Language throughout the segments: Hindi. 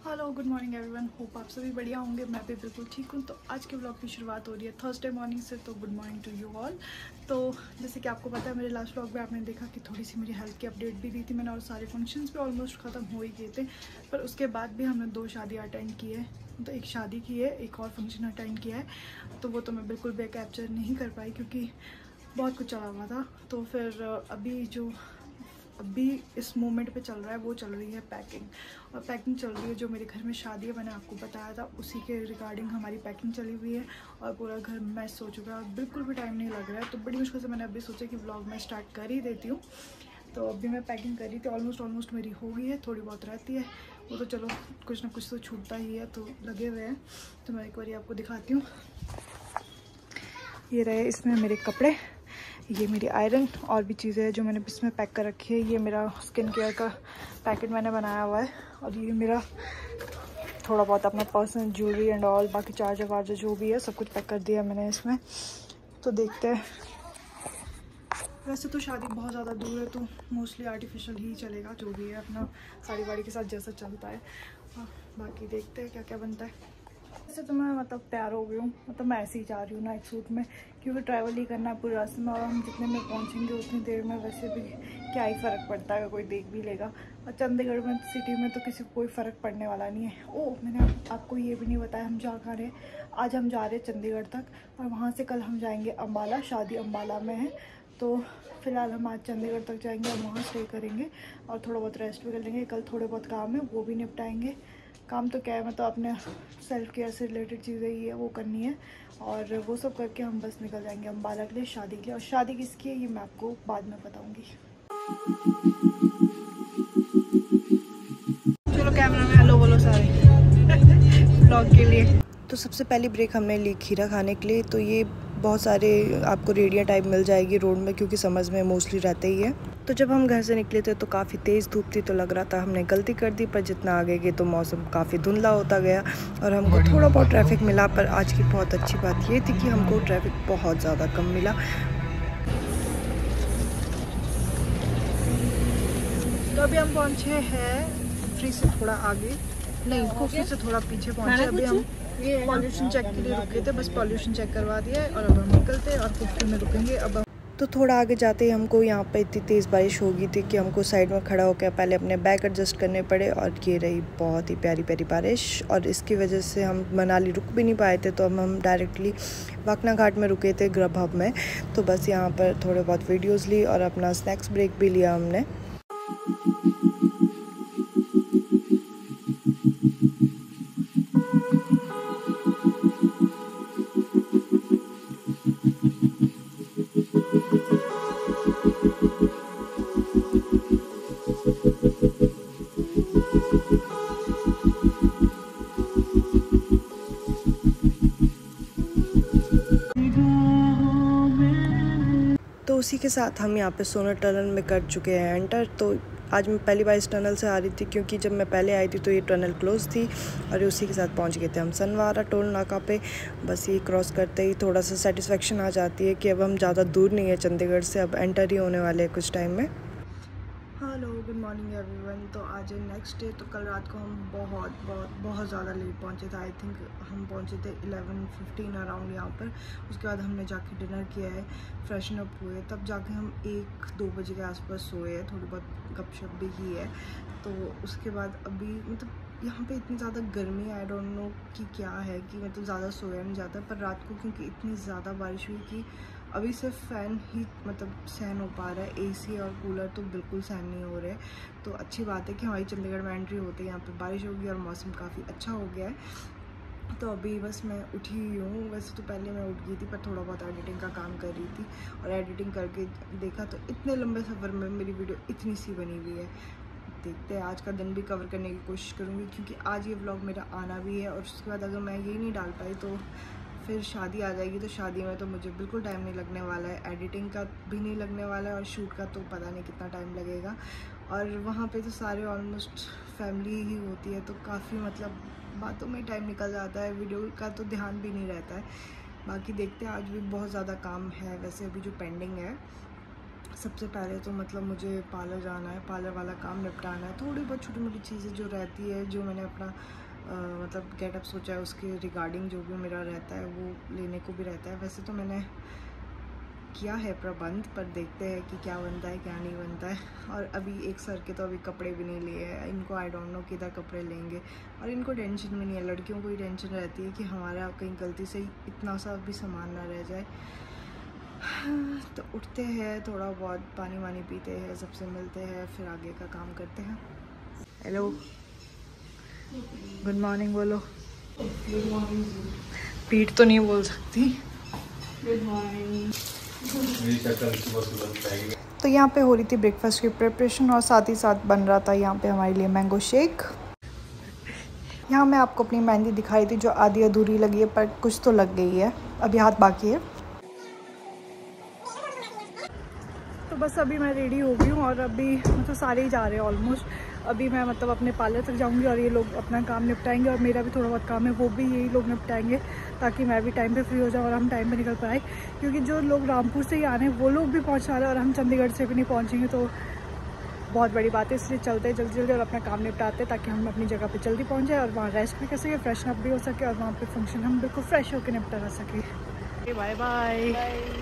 Hello good morning everyone, hope आप सभी बढ़िया होंगे। मैं भी बिल्कुल ठीक हूँ। तो आज के व्लॉग की शुरुआत हो रही है थर्सडे मॉर्निंग से। तो good morning to you all. तो जैसे कि आपको पता है, मेरे लास्ट व्लॉग में आपने देखा कि थोड़ी सी मेरी हेल्थ की अपडेट भी दी थी मैंने, और सारे फंक्शंस भी ऑलमोस्ट ख़त्म हो ही गए थे। पर उसके बाद भी हमने 2 शादियाँ अटेंड की है। तो एक शादी की है, एक और फंक्शन अटेंड किया है। तो वो तो मैं बिल्कुल भी कैप्चर नहीं कर पाई क्योंकि बहुत कुछ चला हुआ था। तो फिर अभी इस मोमेंट पे चल रहा है, वो चल रही है पैकिंग। और पैकिंग चल रही है, जो मेरे घर में शादी है मैंने आपको बताया था, उसी के रिगार्डिंग हमारी पैकिंग चली हुई है। और पूरा घर मैस हो चुका है, बिल्कुल भी टाइम नहीं लग रहा है। तो बड़ी मुश्किल से मैंने अभी सोचा कि व्लॉग मैं स्टार्ट कर ही देती हूँ। तो अभी मैं पैकिंग कर रही थी, ऑलमोस्ट मेरी हो गई है। थोड़ी बहुत रहती है, वो तो चलो कुछ ना कुछ तो छूटता ही है, तो लगे हुए हैं। तो मैं एक बार आपको दिखाती हूँ। ये रहे इसमें मेरे कपड़े, ये मेरी आयरन, और भी चीज़ें हैं जो मैंने इसमें पैक कर रखी है। ये मेरा स्किन केयर का पैकेट मैंने बनाया हुआ है, और ये मेरा थोड़ा बहुत अपना पर्सनल ज्वेलरी एंड ऑल, बाकी चार्जर वार्जर जो भी है सब कुछ पैक कर दिया मैंने इसमें। तो देखते हैं। वैसे तो शादी बहुत ज़्यादा दूर है, तो मोस्टली आर्टिफिशियल ही चलेगा, जो भी है अपना साड़ी वाड़ी के साथ जैसा चलता है। बाकी देखते हैं क्या क्या बनता है। वैसे तो मैं तैयार हो गई हूँ, मैं ऐसे ही जा रही हूँ नाइट सूट में, क्योंकि ट्रैवल ही करना है पूरे रास्ते में। और हम जितने में पहुँचेंगे उतनी देर में वैसे भी क्या ही फ़र्क पड़ता है, कोई देख भी लेगा। और चंडीगढ़ में सिटी में तो किसी को कोई फ़र्क पड़ने वाला नहीं है। ओह, मैंने आपको ये भी नहीं बताया हम जा कहाँ रहे हैं। आज हम जा रहे हैं चंडीगढ़ तक, और वहाँ से कल हम जाएँगे अम्बाला। शादी अम्बाला में है, तो फ़िलहाल हम आज चंडीगढ़ तक जाएंगे और वहाँ स्टे करेंगे, और थोड़ा बहुत रेस्ट भी कर लेंगे। कल थोड़े बहुत काम है वो भी निपटाएंगे। काम तो क्या है, अपने सेल्फ केयर से रिलेटेड चीज़ें ही है, वो करनी है। और वो सब करके हम बस निकल जाएंगे अम्बाला के लिए, शादी के लिए। और शादी किसकी है ये मैं आपको बाद में बताऊंगी। चलो कैमरा में हेलो बोलो सारे ब्लॉग के लिए। तो सबसे पहली ब्रेक हमने ली खीरा खाने के लिए। तो ये बहुत सारे आपको रेडियाँ टाइप मिल जाएगी रोड में, क्योंकि समझ में मोस्टली रहते ही है। तो जब हम घर से निकले थे तो काफ़ी तेज़ धूप थी, तो लग रहा था हमने गलती कर दी। पर जितना आगे गए तो मौसम काफ़ी धुंधला होता गया और हमको थोड़ा बहुत ट्रैफिक मिला। पर आज की बहुत अच्छी बात ये थी कि हमको ट्रैफिक बहुत ज़्यादा कम मिला। तो अभी हम पहुँचे हैं फ्री से थोड़ा आगे, नहीं कुफरी से थोड़ा पीछे पहुँचे। अभी हम पॉल्यूशन चेक के लिए रुके थे, बस पॉल्यूशन चेक करवा दिया है और अब हम निकलते हैं और कुफरी में रुकेंगे। अब तो थोड़ा आगे जाते ही हमको यहाँ पे इतनी तेज़ बारिश हो गई थी कि हमको साइड में खड़ा होकर पहले अपने बैग एडजस्ट करने पड़े। और ये रही बहुत ही प्यारी प्यारी बारिश, और इसकी वजह से हम मनाली रुक भी नहीं पाए थे। तो हम डायरेक्टली वाकना घाट में रुके थे, ग्रब हब में। तो बस यहाँ पर थोड़े बहुत वीडियोज़ ली और अपना स्नैक्स ब्रेक भी लिया हमने। तो उसी के साथ हम यहाँ पे सोनर टनल में कर चुके हैं एंटर। तो आज मैं पहली बार इस टनल से आ रही थी, क्योंकि जब मैं पहले आई थी तो ये टनल क्लोज थी। और उसी के साथ पहुँच गए थे हम सनवारा टोल नाका पे। बस ये क्रॉस करते ही थोड़ा सा सेटिस्फेक्शन आ जाती है कि अब हम ज़्यादा दूर नहीं है चंडीगढ़ से, अब एंटर ही होने वाले हैं कुछ टाइम में। Hello good morning everyone. तो आज है नेक्स्ट डे। तो कल रात को हम बहुत ज़्यादा लेट पहुंचे थे। आई थिंक हम पहुंचे थे 11:15 अराउंड यहाँ पर। उसके बाद हमने जाके डिनर किया है, फ्रेशन अप हुए, तब जाके हम 1-2 बजे के आसपास सोए हैं। थोड़ी बहुत गपशप भी की है। तो उसके बाद अभी यहाँ पे इतनी ज़्यादा गर्मी, आई डोंट नो कि क्या है कि ज़्यादा सोया नहीं जाता। पर रात को क्योंकि इतनी ज़्यादा बारिश हुई कि अभी सिर्फ फ़ैन ही सहन हो पा रहा है, एसी और कूलर तो बिल्कुल सहन नहीं हो रहे। तो अच्छी बात है कि हमारी चंडीगढ़ में एंट्री होते ही यहाँ पे बारिश होगी और मौसम काफ़ी अच्छा हो गया है। तो अभी बस मैं उठी हुई हूँ। वैसे तो पहले मैं उठ गई थी, पर थोड़ा बहुत एडिटिंग का काम कर रही थी, और एडिटिंग करके देखा तो इतने लंबे सफ़र में मेरी वीडियो इतनी सी बनी हुई है। देखते हैं, आज का दिन भी कवर करने की कोशिश करूँगी, क्योंकि आज ये व्लॉग मेरा आना भी है। और उसके बाद अगर मैं ये नहीं डाल पाई तो फिर शादी आ जाएगी। तो शादी में तो मुझे बिल्कुल टाइम नहीं लगने वाला है, एडिटिंग का भी नहीं लगने वाला है, और शूट का तो पता नहीं कितना टाइम लगेगा। और वहाँ पे तो सारे ऑलमोस्ट फैमिली ही होती है, तो काफ़ी बातों में टाइम निकल जाता है, वीडियो का तो ध्यान भी नहीं रहता है। बाकी देखते हैं, आज भी बहुत ज़्यादा काम है वैसे अभी जो पेंडिंग है। सबसे पहले तो मतलब मुझे पार्लर जाना है, पार्लर वाला काम निपटाना है। थोड़ी बहुत छोटी मोटी चीज़ें जो रहती है, जो मैंने अपना मतलब गेटअप सोचा है उसके रिगार्डिंग जो भी मेरा रहता है वो लेने को भी रहता है। वैसे तो मैंने किया है प्रबंध, पर देखते हैं कि क्या बनता है क्या नहीं बनता है। और अभी एक सर के तो अभी कपड़े भी नहीं लिए हैं, इनको आई डोंट नो किधर कपड़े लेंगे। और इनको टेंशन भी नहीं है, लड़कियों को ही टेंशन रहती है कि हमारा कहीं गलती से इतना सा भी सामान ना रह जाए। तो उठते हैं, थोड़ा बहुत पानी वानी पीते हैं, सबसे मिलते हैं, फिर आगे का काम करते हैं। हेलो, गुड मॉर्निंग बोलो। Good morning. पीठ तो नहीं बोल सकती। Good morning. तो यहाँ पे हो रही थी ब्रेकफास्ट की प्रिपरेशन और साथ ही साथ बन रहा था यहाँ पे हमारे लिए मैंगो शेक। यहाँ मैं आपको अपनी मेहंदी दिखाई थी जो आधी अधूरी लगी है, पर कुछ तो लग गई है, अभी हाथ बाकी है। तो बस अभी मैं रेडी हो गई हूँ और अभी मतलब सारे ही जा रहे हैं ऑलमोस्ट। अभी मैं मतलब अपने पार्लर तक जाऊँगी और ये लोग अपना काम निपटाएंगे और मेरा भी थोड़ा बहुत काम है वो भी यही लोग निपटाएंगे, ताकि मैं भी टाइम पे फ्री हो जाऊँ और हम टाइम पे निकल पाए। क्योंकि जो लोग रामपुर से ही आ रहे हैं वो लोग भी पहुँचा रहे हैं और हम चंडीगढ़ से भी नहीं पहुँचेंगे, तो बहुत बड़ी बात है। इसलिए चलते हैं जल्दी जल्दी और अपना काम निपटाते ताकि हम अपनी जगह पे जल्दी पहुँच जाए और वहाँ रेस्ट भी कर सके, फ्रेशन अप भी हो सके और वहाँ पे फंक्शन हम बिल्कुल फ्रेश होकर निपटा कर सके। Bye bye.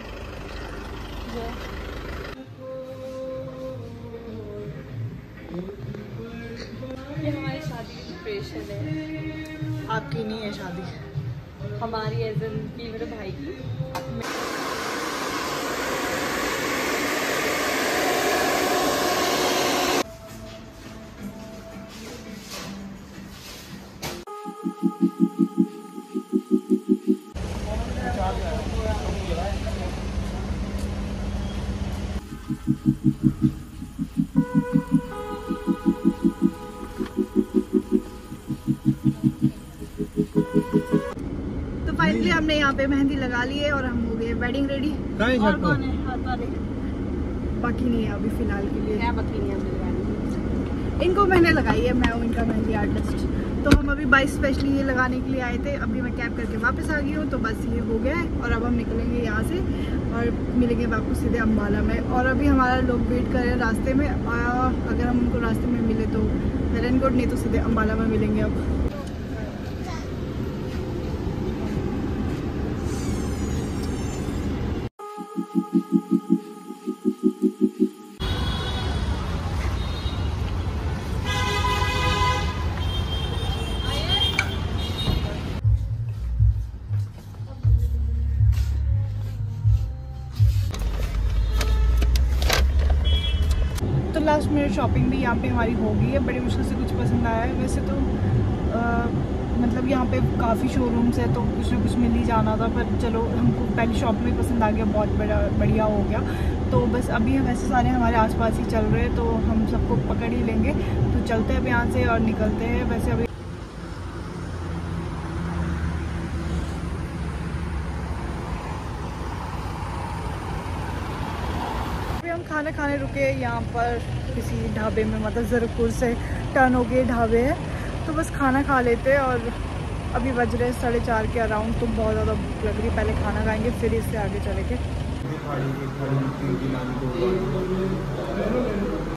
ये हमारी शादी की प्रिपरेशन है। आपकी नहीं है शादी, हमारी एज एन की मेरे भाई की। तो फाइनली हमने यहाँ पे मेहंदी लगा ली है और हम हो गए वेडिंग रेडी। और कौन है हाथ वाले? बाकी नहीं है अभी फिलहाल के लिए। क्या बाकी नहीं हमने लगानी? इनको मैंने लगाई है, मैं हूँ इनका मेहंदी आर्टिस्ट। तो हम अभी 22 स्पेशली ये लगाने के लिए आए थे। अभी मैं कैब करके वापस आ गई हूँ, तो बस ये हो गया है और अब हम निकलेंगे यहाँ से और मिलेंगे वापस सीधे अम्बाला में। और अभी हमारा लोग वेट कर रहे हैं रास्ते में, अगर हम उनको रास्ते में मिले तो वेलनकोट, नहीं तो सीधे अम्बाला में मिलेंगे। अब तो लास्ट मिनट शॉपिंग भी यहाँ पे हमारी हो गई है। बड़ी मुश्किल से कुछ पसंद आया है। वैसे तो मतलब यहाँ पे काफ़ी शोरूम्स है तो कुछ ना कुछ मिल ही जाना था, पर चलो हमको पहली शॉप में पसंद आ गया, बहुत बढ़िया हो गया। तो बस अभी वैसे सारे हमारे आसपास ही चल रहे हैं तो हम सबको पकड़ ही लेंगे। तो चलते हैं अब यहाँ से और निकलते हैं। वैसे अभी हम खाना खाने रुके यहाँ पर किसी ढाबे में, मतलब ज़रकपुर से टर्न हो गए ढाबे है, तो बस खाना खा लेते हैं। और अभी बज रहे 4:30 के अराउंड, तो बहुत ज़्यादा भूख लग रही है। पहले खाना खाएंगे फिर इससे आगे चलेंगे।